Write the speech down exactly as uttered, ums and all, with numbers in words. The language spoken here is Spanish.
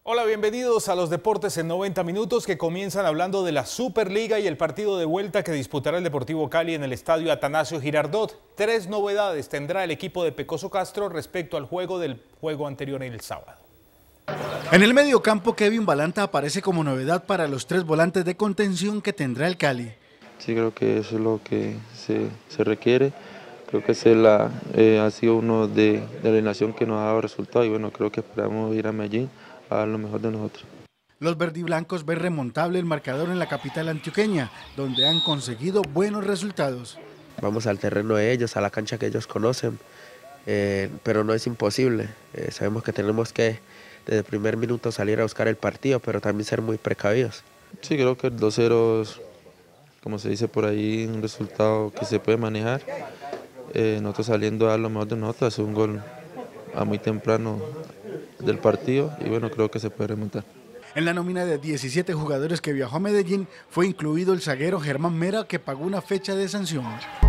Hola, bienvenidos a los deportes en noventa minutos que comienzan hablando de la Superliga y el partido de vuelta que disputará el Deportivo Cali en el estadio Atanasio Girardot. Tres novedades tendrá el equipo de Pecoso Castro respecto al juego del juego anterior en el sábado. En el mediocampo, Kevin Balanta aparece como novedad para los tres volantes de contención que tendrá el Cali. Sí, creo que eso es lo que se, se requiere. Creo que ese la, eh, ha sido uno de, de la alineación que nos ha dado resultados y bueno, creo que esperamos ir a Medellín a dar lo mejor de nosotros. Los verdiblancos ven remontable el marcador en la capital antioqueña, donde han conseguido buenos resultados. Vamos al terreno de ellos, a la cancha que ellos conocen, eh, pero no es imposible. Eh, sabemos que tenemos que desde el primer minuto salir a buscar el partido, pero también ser muy precavidos. Sí, creo que el dos cero es, como se dice por ahí, un resultado que se puede manejar. Eh, nosotros saliendo a dar lo mejor de nosotros, hacer un gol a muy temprano del partido y bueno, creo que se puede remontar. En la nómina de diecisiete jugadores que viajó a Medellín fue incluido el zaguero Germán Mera, que pagó una fecha de sanción.